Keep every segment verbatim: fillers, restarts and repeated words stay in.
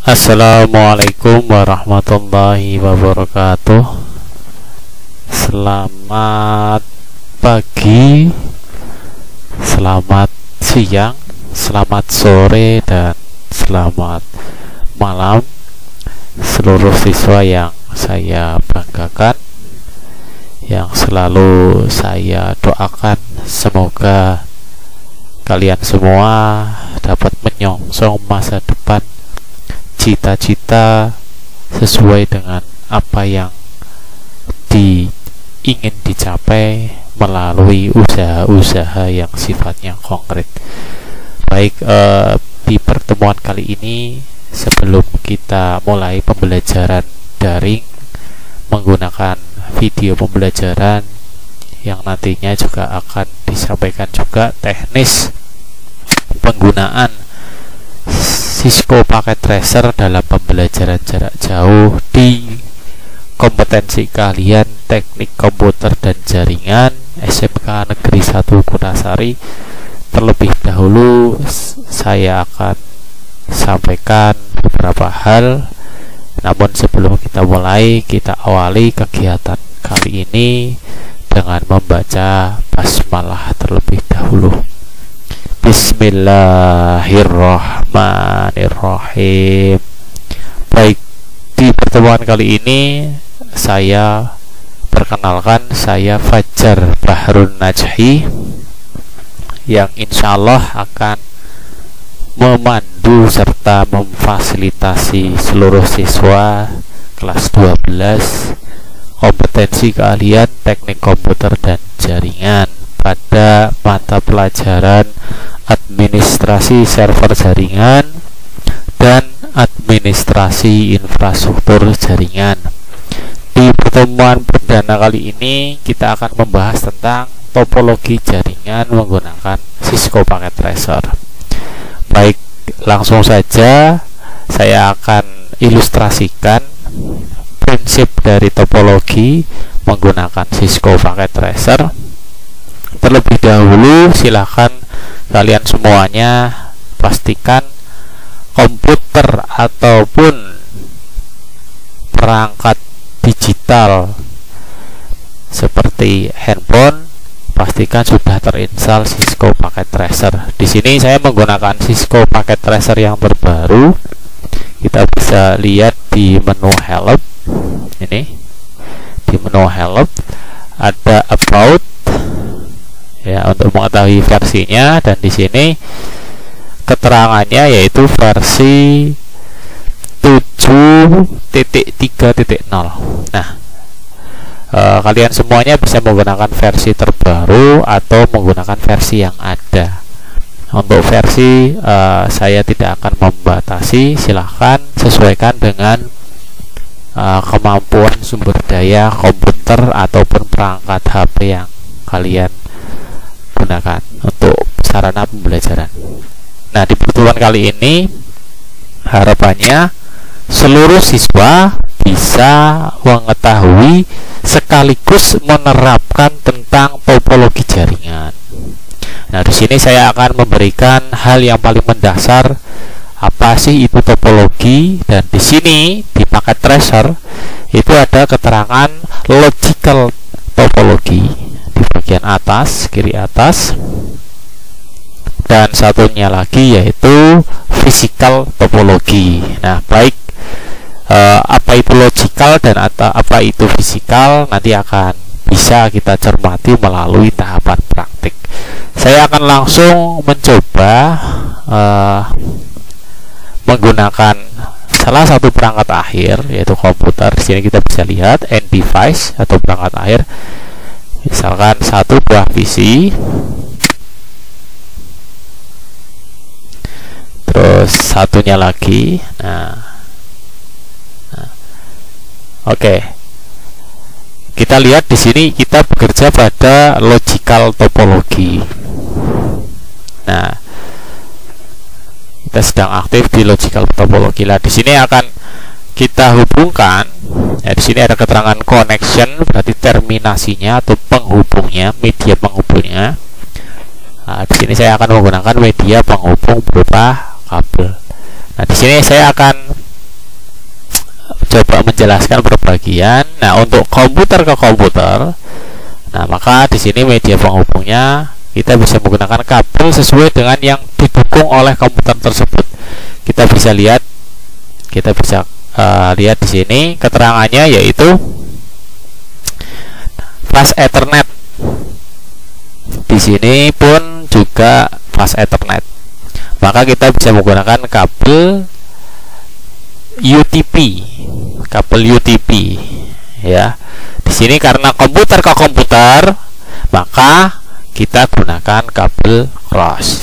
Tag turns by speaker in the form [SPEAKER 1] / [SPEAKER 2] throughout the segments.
[SPEAKER 1] Assalamualaikum warahmatullahi wabarakatuh. Selamat pagi, selamat siang, selamat sore, dan selamat malam seluruh siswa yang saya banggakan, yang selalu saya doakan semoga kalian semua dapat menyongsong masa depan cita-cita sesuai dengan apa yang di, ingin dicapai melalui usaha-usaha yang sifatnya konkret. Baik, eh, di pertemuan kali ini, sebelum kita mulai pembelajaran daring menggunakan video pembelajaran yang nantinya juga akan disampaikan juga teknis penggunaan Cisco Packet Tracer dalam pembelajaran jarak jauh di kompetensi kalian teknik komputer dan jaringan S M K Negeri satu Kutasari. Terlebih dahulu saya akan sampaikan beberapa hal, namun sebelum kita mulai, kita awali kegiatan kali ini dengan membaca basmalah terlebih dahulu. Bismillahirrahmanirrahim. Baik, di pertemuan kali ini saya perkenalkan, saya Fajar Bahrun Najhi yang insya Allah akan memandu serta memfasilitasi seluruh siswa kelas dua belas kompetensi keahlian teknik komputer dan jaringan pada mata pelajaran administrasi server jaringan dan administrasi infrastruktur jaringan. Di pertemuan perdana kali ini kita akan membahas tentang topologi jaringan menggunakan Cisco Packet Tracer. Baik, langsung saja saya akan ilustrasikan prinsip dari topologi menggunakan Cisco Packet Tracer. Terlebih dahulu, silakan kalian semuanya pastikan komputer ataupun perangkat digital seperti handphone, pastikan sudah terinstall Cisco Packet Tracer. Di sini saya menggunakan Cisco Packet Tracer yang terbaru. Kita bisa lihat di menu help. Ini di menu help ada about ya untuk mengetahui versinya, dan di sini keterangannya yaitu versi tujuh titik tiga titik nol. Nah, e, kalian semuanya bisa menggunakan versi terbaru atau menggunakan versi yang ada. Untuk versi e, saya tidak akan membatasi, silahkan sesuaikan dengan e, kemampuan sumber daya komputer ataupun perangkat H P yang kalian gunakan untuk sarana pembelajaran. Nah, di pertemuan kali ini harapannya seluruh siswa bisa mengetahui sekaligus menerapkan tentang topologi jaringan. Nah, di sini saya akan memberikan hal yang paling mendasar, apa sih itu topologi, dan di sini di Packet Tracer itu ada keterangan logical topologi di bagian atas, kiri atas, dan satunya lagi yaitu physical topologi. Nah, baik, eh, apa itu logical dan atau apa itu physical nanti akan bisa kita cermati melalui tahapan praktik. Saya akan langsung mencoba eh, menggunakan salah satu perangkat akhir yaitu komputer. Di sini kita bisa lihat end device atau perangkat akhir. Misalkan satu buah P C, terus satunya lagi. Nah, nah oke, okay. Kita lihat di sini kita bekerja pada logical topologi. Nah, kita sedang aktif di logical topologi. Lah, di sini akan kita hubungkan. Ya, di sini ada keterangan connection, berarti terminasinya atau penghubungnya, media penghubungnya. Nah, di sini saya akan menggunakan media penghubung berupa kabel. Nah, di sini saya akan coba menjelaskan berbagian. Nah, untuk komputer ke komputer, nah maka di sini media penghubungnya kita bisa menggunakan kabel sesuai dengan yang didukung oleh komputer tersebut. Kita bisa lihat, kita bisa uh, lihat di sini keterangannya yaitu fast Ethernet. Di sini pun juga fast Ethernet. Maka kita bisa menggunakan kabel U T P, kabel U T P, ya. Di sini karena komputer ke komputer, maka kita gunakan kabel cross,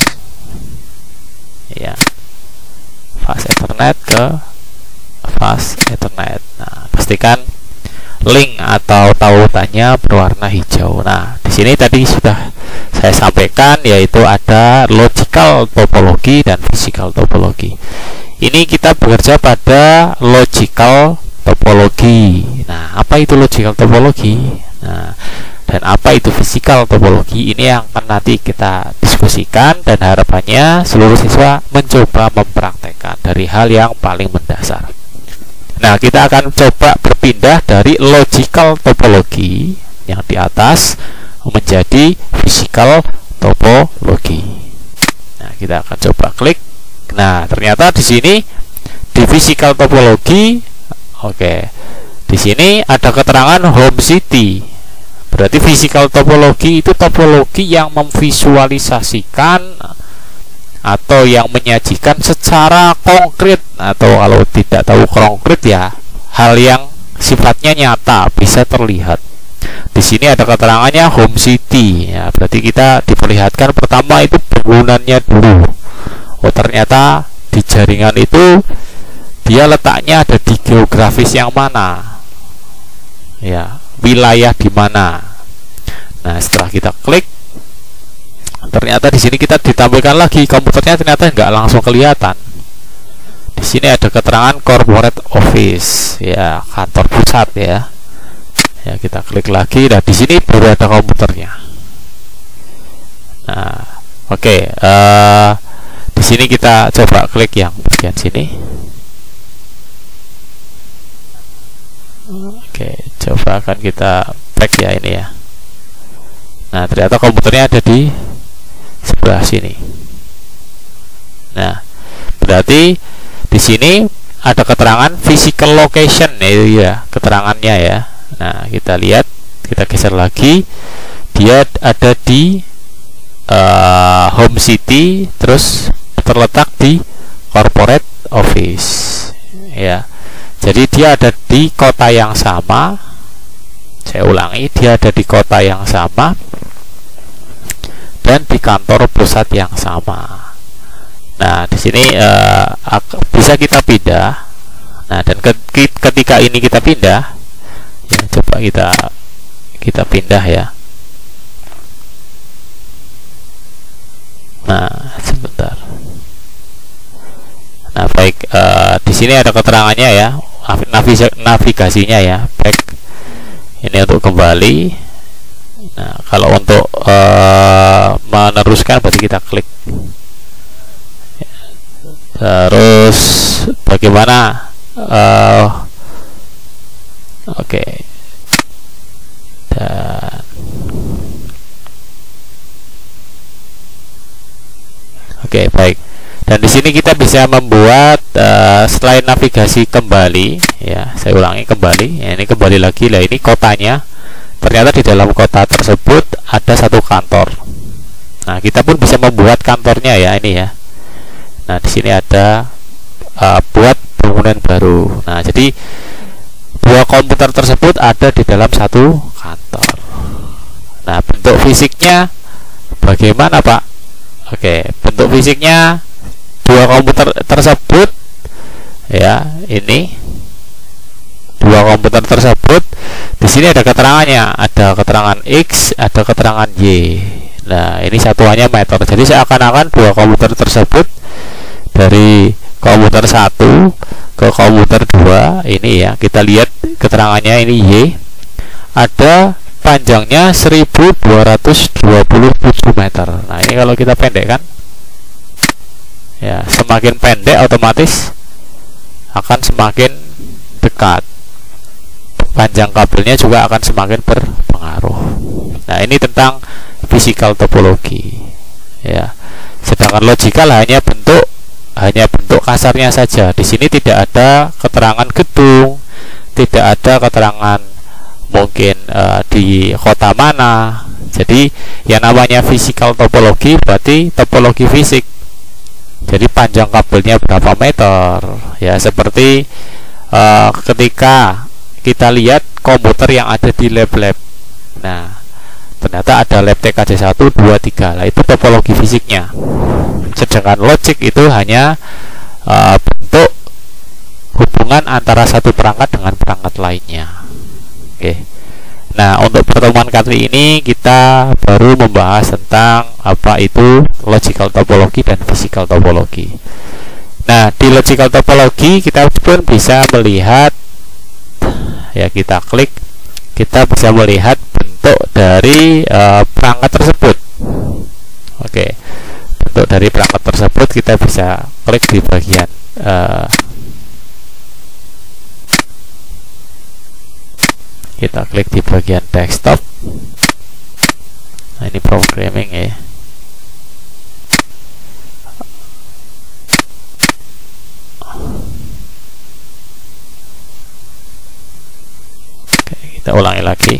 [SPEAKER 1] ya. Fast Ethernet ke fast Ethernet. Nah, pastikan link atau tautannya berwarna hijau. Nah, di sini tadi sudah saya sampaikan yaitu ada logical topology dan physical topology. Ini kita bekerja pada logical topology. Nah, apa itu logical topology? Nah, dan apa itu physical topology? Ini yang akan nanti kita diskusikan, dan harapannya seluruh siswa mencoba mempraktekkan dari hal yang paling mendasar. Nah, kita akan coba berpindah dari logical topology yang di atas menjadi physical topology. Nah, kita akan coba klik. Nah, ternyata di sini di physical topology, oke, di sini ada keterangan home city. Berarti physical topology itu topologi yang memvisualisasikan atau yang menyajikan secara konkret, atau kalau tidak tahu konkret ya hal yang sifatnya nyata, bisa terlihat. Di sini ada keterangannya home city, ya berarti kita diperlihatkan pertama itu bangunannya dulu. Oh, ternyata di jaringan itu dia letaknya ada di geografis yang mana, ya, wilayah di mana. Nah, setelah kita klik, ternyata di sini kita ditampilkan lagi komputernya, ternyata nggak langsung kelihatan. Di sini ada keterangan corporate office, ya, kantor pusat, ya. Ya, kita klik lagi. Nah, di sini baru ada komputernya. Nah, oke. Okay, uh, di sini kita coba klik yang bagian sini. Oke, coba akan kita back ya ini ya. Nah, ternyata komputernya ada di sebelah sini. Nah, berarti di sini ada keterangan physical location, ya, keterangannya ya. Nah, kita lihat, kita geser lagi, dia ada di uh, home city, terus terletak di corporate office, ya. Jadi dia ada di kota yang sama. Saya ulangi, dia ada di kota yang sama dan di kantor pusat yang sama. Nah, di sini uh, bisa kita pindah. Nah, dan ketika ini kita pindah, ya, coba kita kita pindah ya. Nah, sebentar. Nah, baik, uh, di sini ada keterangannya ya, navigasinya ya, back. Ini untuk kembali. Nah, kalau untuk uh, meneruskan berarti kita klik. Terus bagaimana? Uh, Oke. Okay. Dan Oke, okay, baik. Dan di sini kita bisa membuat uh, selain navigasi kembali, ya, saya ulangi kembali. Ya, ini kembali lagi lah. Ini kotanya. Ternyata di dalam kota tersebut ada satu kantor. Nah, kita pun bisa membuat kantornya ya ini ya. Nah, di sini ada uh, buat bangunan baru. Nah, jadi dua komputer tersebut ada di dalam satu kantor. Nah, bentuk fisiknya bagaimana, Pak? Oke, bentuk fisiknya dua komputer tersebut ya, ini dua komputer tersebut di sini ada keterangannya, ada keterangan X, ada keterangan Y. Nah, ini satuannya meter. Jadi seakan-akan dua komputer tersebut dari komputer satu ke komputer dua ini ya, kita lihat keterangannya ini Y, ada panjangnya seribu dua ratus dua puluh tujuh meter. Nah, ini kalau kita pendekkan ya, semakin pendek otomatis akan semakin dekat, panjang kabelnya juga akan semakin berpengaruh. Nah, ini tentang physical topologi ya. Sedangkan logikal hanya bentuk hanya bentuk kasarnya saja. Di sini tidak ada keterangan gedung, tidak ada keterangan mungkin uh, di kota mana. Jadi yang namanya physical topologi berarti topologi fisik. Jadi panjang kabelnya berapa meter ya, seperti uh, ketika kita lihat komputer yang ada di lab-lab. Nah, ternyata ada lab T K J satu, dua, tiga. Lah itu topologi fisiknya. Sedangkan logik itu hanya uh, bentuk hubungan antara satu perangkat dengan perangkat lainnya. Oke. Nah, untuk pertemuan kali ini kita baru membahas tentang apa itu logical topologi dan physical topologi. Nah, di logical topologi kita pun bisa melihat ya, kita klik, kita bisa melihat bentuk dari uh, perangkat tersebut. Oke. Bentuk dari perangkat tersebut kita bisa klik di bagian uh, kita klik di bagian desktop. Nah, ini programming ya. Oke, kita ulangi lagi.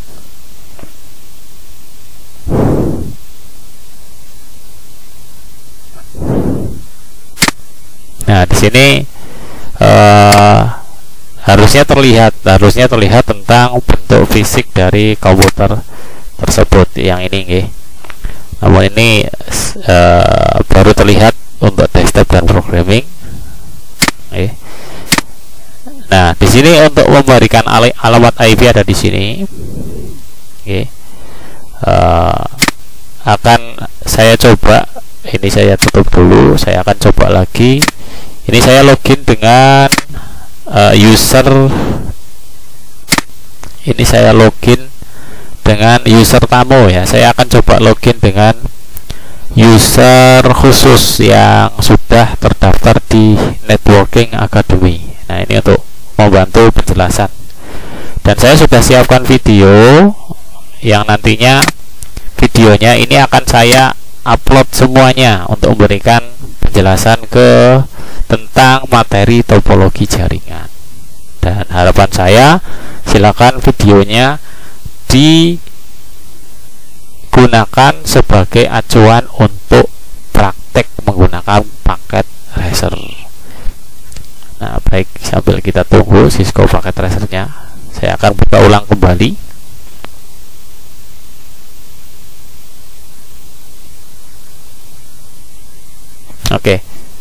[SPEAKER 1] Nah, di sini uh, harusnya terlihat harusnya terlihat tentang bentuk fisik dari komputer tersebut yang ini nggih. Namun ini uh, baru terlihat untuk desktop dan programming. Okay. Nah, di sini untuk memberikan al alamat I P ada di sini. Okay. Uh, akan saya coba, ini saya tutup dulu, saya akan coba lagi. Ini saya login dengan uh, user. Ini saya login dengan user tamu ya. Saya akan coba login dengan user khusus yang sudah terdaftar di Networking Academy. Nah, ini untuk membantu penjelasan. Dan saya sudah siapkan video yang nantinya videonya ini akan saya upload semuanya untuk memberikan penjelasan ke tentang materi topologi jaringan. Dan harapan saya, silakan videonya digunakan sebagai acuan untuk praktek menggunakan paket Razer. Nah, baik, sambil kita tunggu Cisco paket Razernya, saya akan buka ulang kembali. Oke.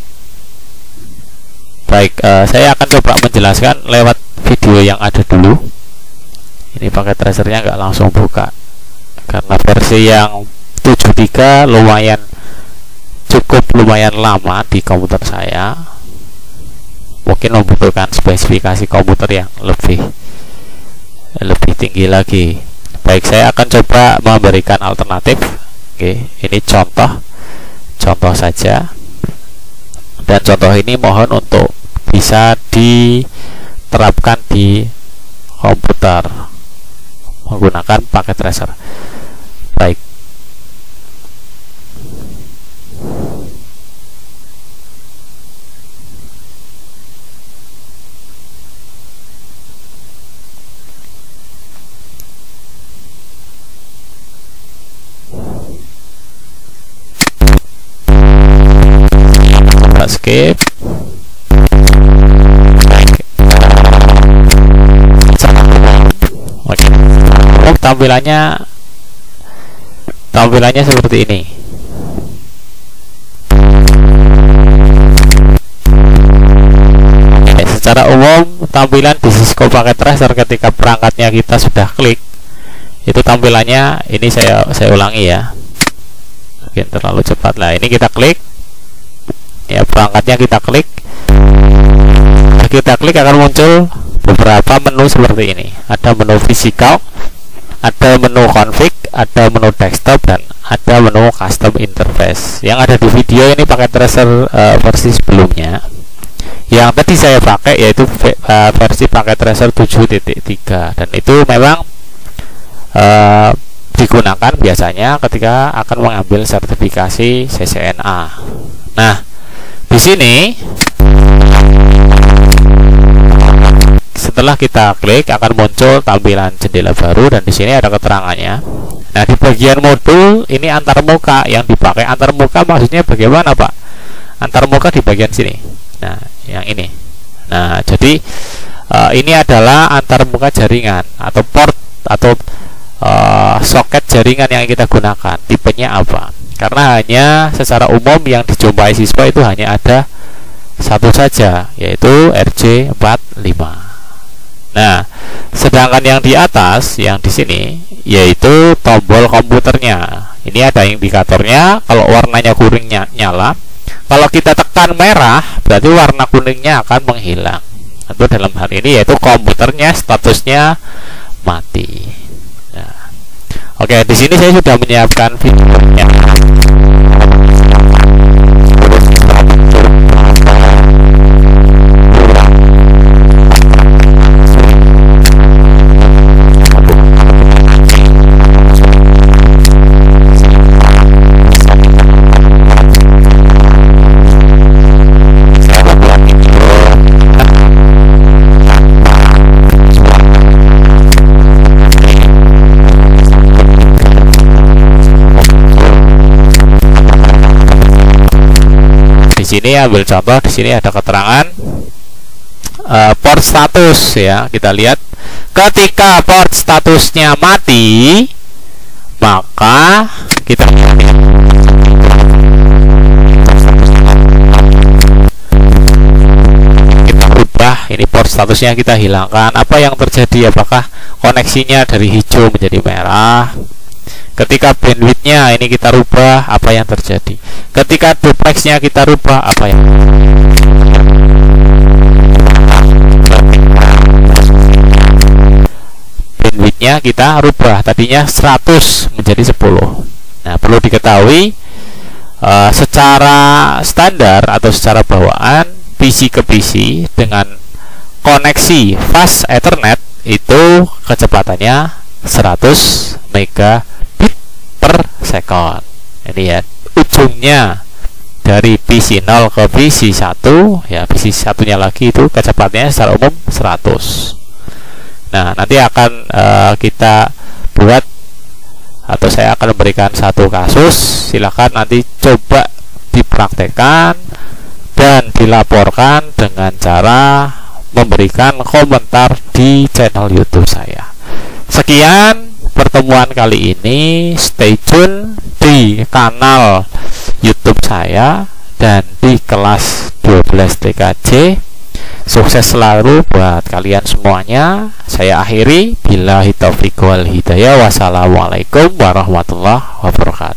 [SPEAKER 1] Baik, uh, saya akan coba menjelaskan lewat video yang ada dulu. Ini paket Razernya nggak langsung buka karena versi yang tujuh tiga lumayan cukup lumayan lama di komputer saya. Mungkin membutuhkan spesifikasi komputer yang lebih lebih tinggi lagi. Baik, saya akan coba memberikan alternatif. Oke, ini contoh contoh saja. Dan contoh ini mohon untuk bisa diterapkan di komputer menggunakan paket Razer. Baik. Kita skip. Oke. Oh, tampilannya tampilannya seperti ini. Oke, secara umum tampilan di Cisco paket Razer ketika perangkatnya kita sudah klik, itu tampilannya ini saya saya ulangi ya. Mungkin terlalu cepat lah. Ini kita klik. Ya, perangkatnya kita klik. Kita klik akan muncul beberapa menu seperti ini. Ada menu fisikal, ada menu config, ada menu desktop, dan ada menu custom interface. Yang ada di video ini pakai Razer uh, versi sebelumnya. yang tadi saya pakai yaitu versi paket tracer tujuh titik tiga, dan itu memang uh, digunakan biasanya ketika akan mengambil sertifikasi C C N A. Nah, di sini setelah kita klik akan muncul tampilan jendela baru, dan di sini ada keterangannya. Nah, di bagian modul ini antarmuka yang dipakai. Antarmuka maksudnya bagaimana, Pak? Antarmuka di bagian sini. Nah, yang ini. Nah, jadi uh, ini adalah antarmuka jaringan atau port atau uh, soket jaringan yang kita gunakan. Tipenya apa? Karena hanya secara umum yang dijumpai siswa itu hanya ada satu saja, yaitu R J empat puluh lima. Nah, sedangkan yang di atas, yang di sini, yaitu tombol komputernya. Ini ada indikatornya. Kalau warnanya kuningnya nyala, kalau kita tekan merah, berarti warna kuningnya akan menghilang. Itu dalam hal ini yaitu komputernya statusnya mati. Nah, oke, di sini saya sudah menyiapkan videonya. Di sini ambil contoh, di sini ada keterangan uh, port status ya. Kita lihat ketika port statusnya mati, maka kita kita ubah ini port statusnya, kita hilangkan. Apa yang terjadi? Apakah koneksinya dari hijau menjadi merah? Ketika bandwidthnya ini kita rubah, apa yang terjadi? Ketika duplexnya kita rubah, apa yang bandwidthnya kita rubah, tadinya seratus menjadi sepuluh. Nah, perlu diketahui uh, secara standar atau secara bawaan P C ke P C dengan koneksi fast Ethernet itu kecepatannya seratus megabit per second. Ini ya, ujungnya dari P C nol ke P C satu ya, P C satunya lagi itu kecepatannya secara umum seratus. Nah, nanti akan uh, kita buat atau saya akan memberikan satu kasus. Silakan nanti coba dipraktekkan dan dilaporkan dengan cara memberikan komentar di channel YouTube saya. Sekian pertemuan kali ini. Stay tune di kanal YouTube saya dan di kelas dua belas T K J. Sukses selalu buat kalian semuanya. Saya akhiri, billahi taufiq wal hidayah. Wassalamualaikum warahmatullahi wabarakatuh.